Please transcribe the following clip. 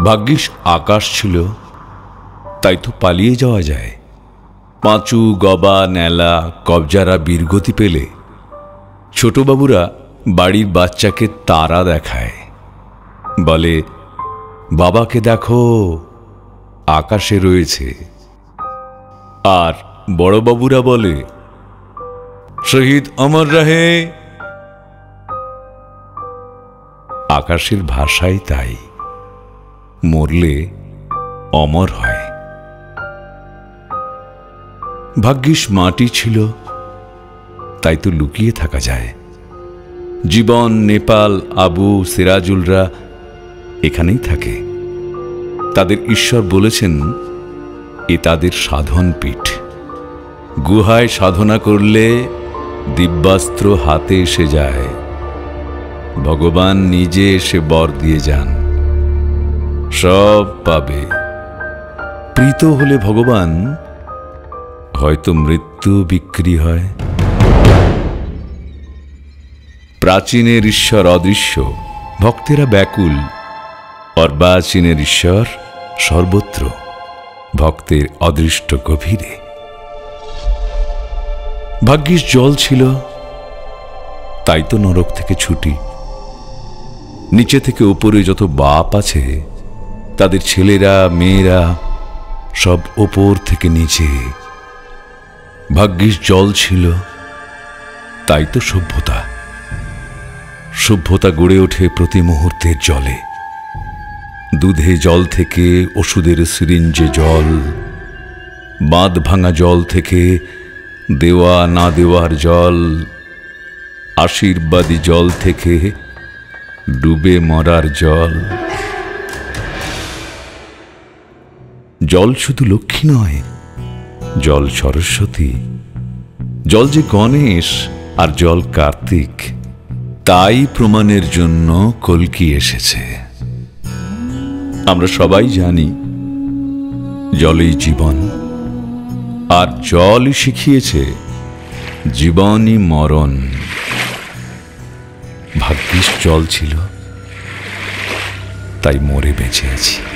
ভাগ্যিস আকাশ ছিল, তাই তো পালিয়ে যাওয়া যায়। পাঁচু, গবা, নেলা, কবজারা বীরগতি পেলে ছোটবাবুরা বাড়ির বাচ্চাকে তারা দেখায়, বলে, বাবাকে দেখো, আকাশে রয়েছে। আর বড়বাবুরা বলে, শহীদ অমর রহে। আকাশের ভাষাই তাই, মরলে অমর হয়। ভাগ্যিস মাটি ছিল, তাই তো লুকিয়ে থাকা যায়। জীবন, নেপাল, আবু, সিরাজুলরা এখানেই থাকে। তাদের ঈশ্বর বলেছেন এ তাদের সাধন পীঠ। গুহায় সাধনা করলে দিব্যাস্ত্র হাতে এসে যায়। ভগবান নিজে এসে বর দিয়ে যান, সব পাবে। প্রীত হলে ভগবান, হয়তো মৃত্যু বিক্রি হয়। প্রাচীনের ঈশ্বর অদৃশ্য, ভক্তেরা ব্যাকুল। অর্বাচীনের ঈশ্বর সর্বত্র, ভক্তের অদৃষ্ট গভীরে। ভাগ্যিস জল ছিল, তাই তো নরক থেকে ছুটি। নিচে থেকে উপরে যত বাপ আছে, তাদের ছেলেরা মেয়েরা সব ওপর থেকে নিচে। ভাগ্যিস জল ছিল, তাই তো সভ্যতা। সভ্যতা গড়ে ওঠে প্রতি মুহূর্তের জলে। দুধে জল থেকে ওষুধের সিরিঞ্জে জল, বাঁধ ভাঙা জল থেকে দেওয়া না দেওয়ার জল, আশীর্বাদী জল থেকে ডুবে মরার জল। জল শুধু লক্ষ্মী নয়, জল সরস্বতী, জল যে গণেশ আর জল কার্তিক। তাই প্রমাণের জন্য কল্কি এসেছে। আমরা সবাই জানি জলই জীবন, আর জলই শিখিয়েছে জীবনই মরণ। ভাগ্যিস জল ছিল, তাই মরে বেঁচে আছি।